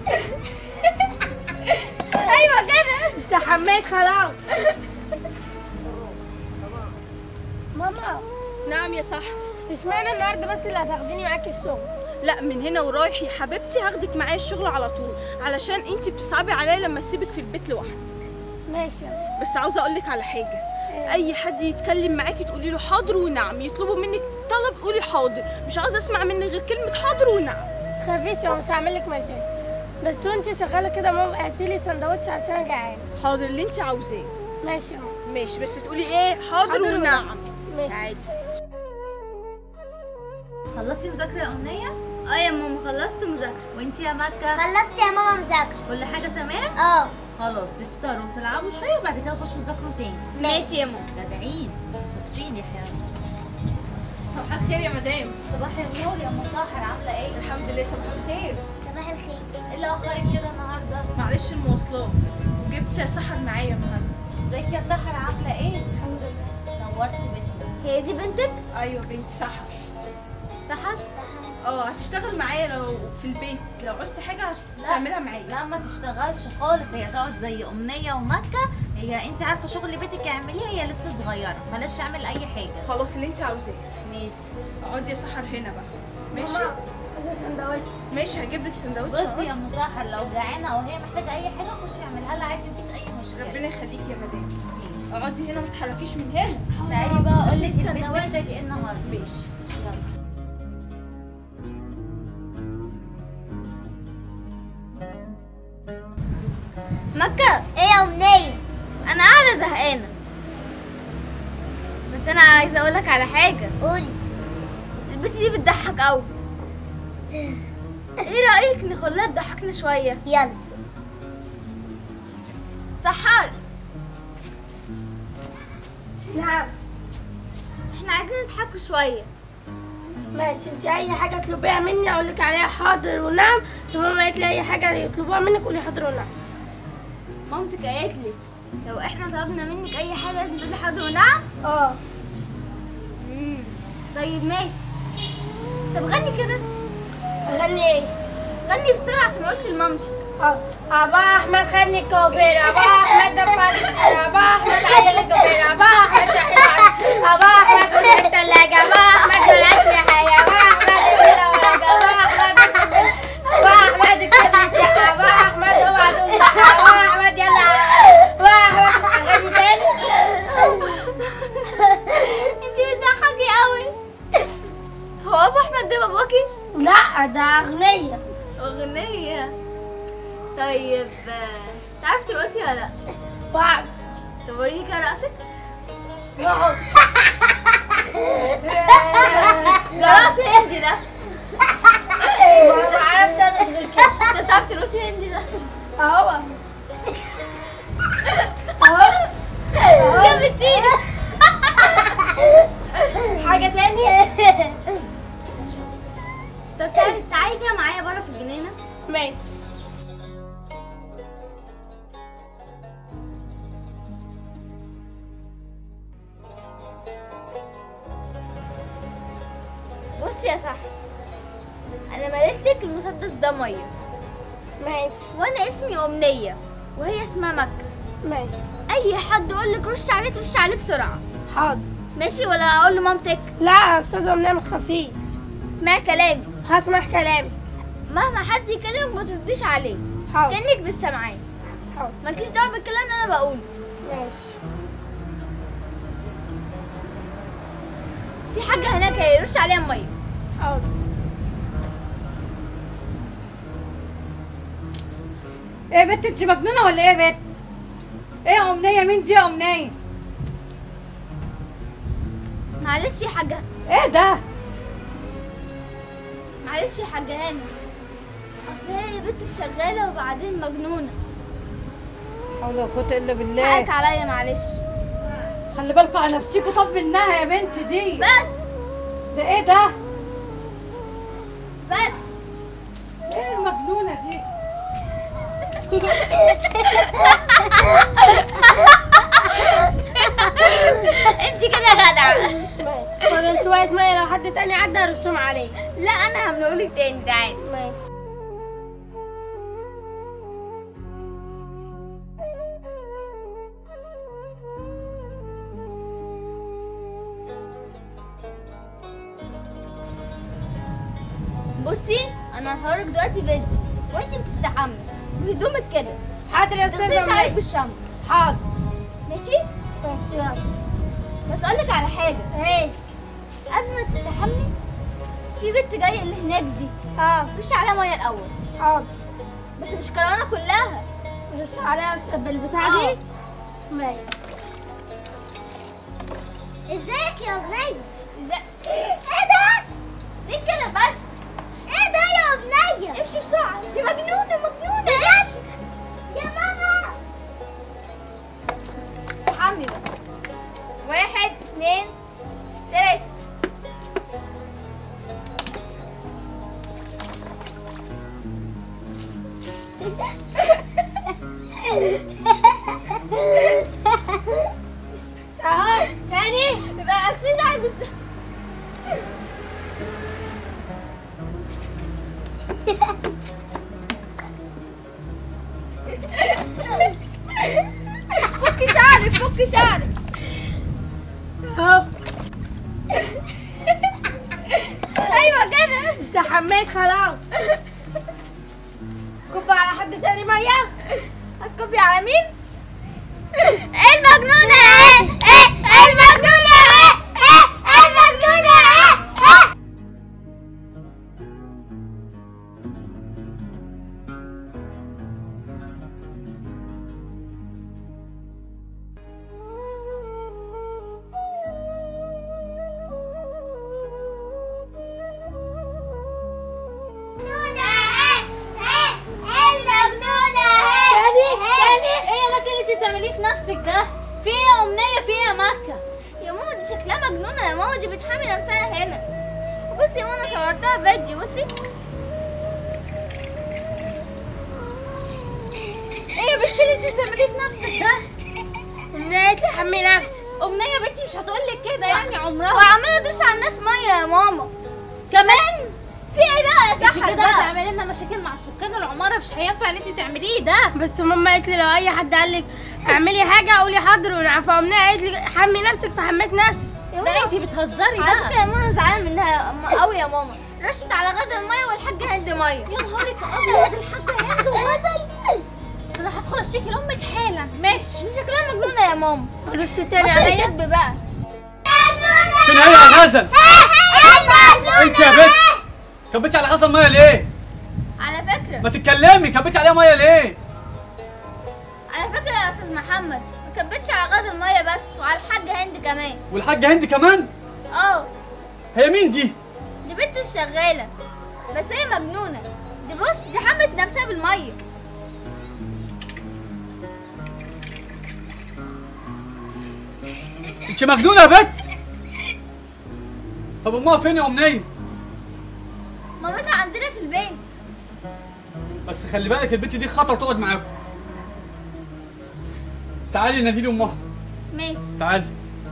ايوه كده استحميت خلاص. ماما. نعم يا صح. اشمعنى النهارده بس اللي هتاخديني معاكي الشغل؟ لا من هنا ورايح يا حبيبتي هاخدك معايا الشغل على طول، علشان انتي بتصعبي عليا لما اسيبك في البيت لوحدك. ماشي. بس عاوزه اقول لك على حاجه، اي حد يتكلم معاكي تقولي له حاضر ونعم، يطلبوا منك طلب قولي حاضر، مش عاوزه اسمع منك غير كلمه حاضر ونعم. تخافيش مش هعمل لك مشاكل، بس وانتي شغاله كده ماما هاتي لي سندوتش عشان جعانه. حاضر اللي انتي عاوزاه. ماشي يا ماما. ماشي بس تقولي ايه؟ حاضر ونعم. ماشي. عادي. خلصتي مذاكره يا امنيه؟ اه يا ماما خلصت مذاكره. وانتي يا مكة؟ خلصت يا ماما مذاكرة. كل حاجة تمام؟ اه خلاص تفطروا وتلعبوا شوية وبعد كده تخشوا تذاكروا تاني. ماشي يا ماما. جدعين شاطرين يا حيوان. صباح الخير يا مدام. صباح النور يا ام ساحر، عاملة ايه؟ الحمد لله. صباح الخير. صباح الخير. ايه اللي اخرك كده النهارده؟ معلش المواصلات، وجبت سحر معايا النهارده. ازيك يا سحر، عاملة ايه؟ الحمد لله. نورتي بيتنا. هي دي بنتك؟ ايوه بنتي سحر. سحر؟ هتشتغل معايا لو في البيت، لو عوزت حاجه هتعملها معايا. لا ما تشتغلش خالص، هي تقعد زي امنية ومكة. هي انت عارفة شغل بيتك اعمليه، هي لسه صغيرة بلاش تعمل اي حاجة. خلاص اللي انت عاوزاه. ماشي. اقعدي يا سحر هنا بقى. ماشي. ماما عايزه سندوتش. ماشي هجيب لك سندوتش. بصي يا ام سحر، لو جعانة او هي محتاجة اي حاجة خشي اعملها لها عادي، مفيش اي مشكلة. ربنا يخليكي يا مدام. ماشي. اقعدي هنا ما تتحركيش من هنا. تعالي بقى اقول لك هاتي البيت السندوتش. محتاج ايه النهارده. ماشي. يلا. مكة ايه يا أمنية؟ انا قاعده زهقانه، بس انا عايزه اقول لك على حاجه. قولي. البت دي بتضحك قوي، ايه رايك نخليها تضحكنا شويه؟ يلا. سحر نعم. احنا عايزين نضحكوا شويه. ماشي، انتي اي حاجه تطلبيها مني اقول لك عليها حاضر ونعم، عشان ماما قالت لي اي حاجه يطلبوها منك قولي حاضر ونعم. مامتك قالت لي لو احنا طلبنا منك اي حاجه لازم تقولي حاضر ونعم. اه. طيب ماشي. طب غني كده. اغني ايه؟ غني بسرعه عشان ما اقولش لمامتك. ابا احمد خلني الكوفير، ابا احمد دفع ابا احمد عيل الزبير، ابا احمد شحن ابا احمد فتح الثلاجه، ابا احمد بالاسلحه، يا ابا احمد الورق، ابا احمد اكتب لي الشقه، ابا احمد اوعى تقول ابا احمد يلا ابا احمد. اغني تاني. انتي بتضحكي قوي. هو ابو احمد ده باباكي؟ لا ده اغنيه. اغنيه. طيب تعرفي ترقصي ولا لا؟ بعد طب وريني كده رقصك. نقعد. ده رقص هندي ده. ما اعرفش ارقص غير كده. انت بتعرفي ترقصي هندي ده؟ اهو انت جبتيني. حاجه تاني. طب تعالي كده معايا بره في الجنينه. ماشي. بصي يا صح، انا مليت لك المسدس ده ميه، ماشي. وانا اسمي امنيه وهي اسمها مكه. ماشي. اي حد يقول لك رش عليه ترش عليه بسرعه. حاضر. ماشي ولا اقول لمامتك؟ لا يا استاذه امنيه ما تخافيش، اسمعي كلامي، هسمع كلامك. مهما حد يكلمك ما ترديش عليه، حاضر. كانك بتسمعيه، حاضر. مالكيش دعوه بالكلام اللي انا بقوله. ماشي. في حاجه هناك هيرش عليها ميه. حاضر. ايه يا بنت انت مجنونه ولا ايه يا بنت؟ ايه يا امنيه؟ مين دي يا امنيه؟ معلش يا حاجه. ايه ده؟ معلش يا حاجه هاني، اصل هي بنت الشغاله وبعدين مجنونه. حول ولا قوه الا حقك بالله. عليا معلش. خلي بالكوا على نفسيكوا. طب منها يا بنت دي. بس ده ايه ده؟ بس ايه المجنونه دي؟ انت كده جدعه. ماشي. فاضل شويه ميه، لو حد تاني عدى ارشهم عليه. لا انا هملهولك تاني، تعالي. ماشي. انا هصورك دلوقتي فيديو وانت بتستحمي بهدومك كده. حاضر يا تغسلي استاذه شعرك أمنية. بالشامبو. حاضر. ماشي؟ ماشي يلا. بس اقول لك على حاجه، ايه؟ قبل ما تستحمي في بنت جايه اللي هناك دي، رش عليها ميه الاول. حاضر. بس مش كرانه كلها، رش عليها بالبتاع دي. ماشي. ازيك يا أمنية؟ ايه ده؟ ليه كده بس؟ ايه ده يا أمنية؟ امشي بسرعه، انت مجنونه مجنونه. امشي يا ماما. استحمي بقى. 1 2 3. اهو تاني. يبقى اغسلي شعرك بالشامبو. فكي شعرك فكي شعرك. اهو. ايوه كده. استحميت خلاص. كب على حد تاني ميه. هتكبي على مين؟ ايه المجنونه ايه؟ ايه المجنونه ايه؟ ايه المجنونه ايه؟ بتعمليه في نفسك ده؟ في ايه يا امنيه؟ في ايه يا مكه؟ يا ماما دي شكلها مجنونه يا ماما، دي بتحمي نفسها هنا. وبصي يا ماما صورتها فيديو. بصي ايه يا بنتي اللي انت بتعمليه في نفسك ده؟ امنية تحمي نفسي. امنيه يا بنتي مش هتقولك كده يعني عمرها. وعماله ترش على الناس ميه يا ماما. كمان في ايه بقى يا انت سحر كده بقى؟ هتعملي لنا مشاكل مع سكان العماره، مش هينفع اللي انت بتعمليه ده. بس ماما قالت لي لو اي حد قال لك اعملي حاجه قولي حاضر ونعرفها. امنية قالت لي حمي نفسك فحميت نفسي. يا ده ماما انت بتهزري على فكره بقى. يا ماما انا زعلانه منها قوي يا ماما. رشت على غزل ميه والحاج هند ميه. يا نهارك ابيض، الحاجه هند وغزل. انا هدخل اشتكي لامك حالا. ماشي. دي شكلها مجنونه يا ماما. رش تاني بطلي عليا. كدب بقى. فين هي يا غزل؟ انت يا بنت كبيتي على غزل ميه ليه؟ على فكره ما تتكلمي، كبيتي عليها ميه ليه؟ على فكره يا استاذ محمد ما كبتش على غزل ميه بس، وعلى الحاج هند كمان. والحاجه هند كمان؟ اه هي مين دي؟ دي بنت الشغاله، بس هي مجنونه. دي بص دي حمت نفسها بالميه. انت مجنونه يا بنت؟ طب امها فين يا امنيه؟ مامتها عندنا في البيت. بس خلي بالك البنت دي خطر تقعد معاكم. تعالي نادي لي امها. ماشي. تعالي.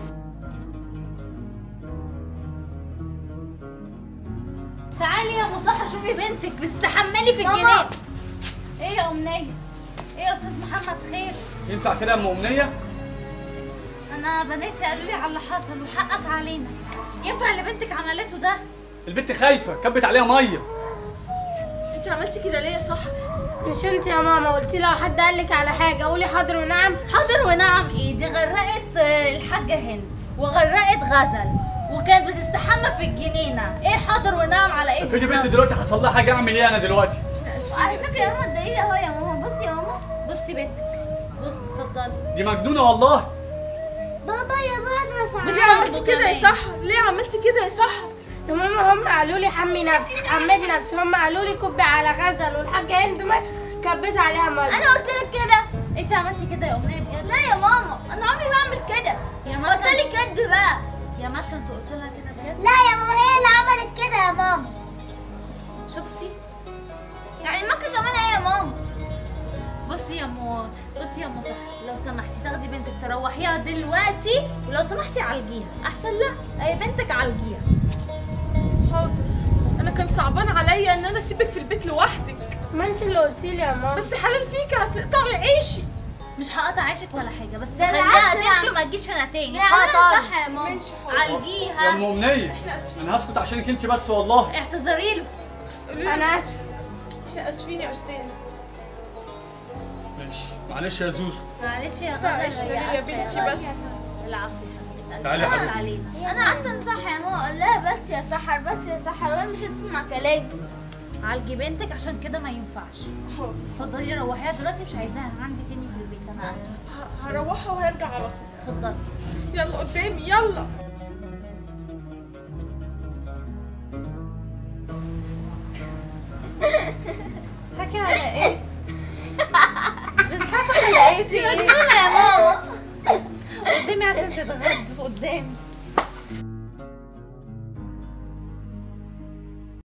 تعالي يا مصحة شوفي بنتك بتستحملي في ماما. الجنين. ايه يا امنيه؟ ايه يا استاذ محمد خير؟ ينفع كده يا ام امنيه؟ انا بناتي قالوا لي على اللي حصل وحقك علينا. ينفع اللي بنتك عملته ده؟ البنت خايفه كبت عليها ميه. انت عملتي كده ليه يا صاحبي؟ مش انت يا ماما قلتي لو حد قال لك على حاجه قولي حاضر ونعم؟ حاضر ونعم ايه؟ دي غرقت الحاجه هند وغرقت غزل وكانت بتستحمى في الجنينه. ايه حاضر ونعم على ايه؟ افرضي بنتي دلوقتي حصل لها حاجه اعمل ايه انا دلوقتي؟ وعلى فكره يا ماما الدليل اهو يا ماما. بصي يا ماما. بصي بنتك، بصي اتفضلي. دي مجنونه والله. بابا يا بابا مش ليه عملتي كده يا سحر؟ ليه عملتي كده يا سحر؟ يا ماما هم قالوا لي حمي نفسك حميت نفسي. هم قالوا لي كبي على غزل والحاجه هند كبيت عليها ميه. انا قلت لك كده؟ انت عملتي كده يا امنيه بجد؟ لا يا ماما انا عمري ما اعمل كده. يا مكة بطلي كدب بقى. يا مكة انتوا قلتوا لها كده بجد؟ لا يا ماما هي اللي عملت كده يا ماما. شفتي؟ يعني مكة كمان ايه يا ماما؟ بصي يا صح، لو سمحتي تاخدي بنتك تروحيها دلوقتي، ولو سمحتي عالجيها احسن لها. اي بنتك عالجيها. حاضر. انا كان صعبان عليا ان انا اسيبك في البيت لوحدك، ما انت اللي قلتي لي يا ماما. بس حلال فيك هتقطعي عيشي. مش هقطع عيشك ولا حاجه، بس ده خليها بالعكس تمشي وما تجيش هنا تاني. دي عملها خطر. صح يا ماما. يا ام عالجيها. امنيه انا هسكت عشانك انت بس والله. اعتذري له. انا اسف. اسفين يا استاذ. ماشي معلش يا زوزو. معلش يا معلش غزل، ده هي يا آسفة بنتي يا بس. العفو يا حبيبتي. تعالي يا ألف حبيبتي. علينا. انا قعدت انصح يا ماما اقول لها بس يا سحر بس يا سحر وهي مش هتسمع كلامي. عالجي بنتك عشان كده ما ينفعش. اتفضلي روحيها دلوقتي، مش عايزاها عندي تاني في البيت، انا اسفه. هروحها وهرجع على طول. اتفضلي. يلا قدامي يلا. حكي على ايه؟ بتضحكي على ايه؟ في ايه؟ مجنونة يا ماما. قدامي عشان تتغدوا قدامي.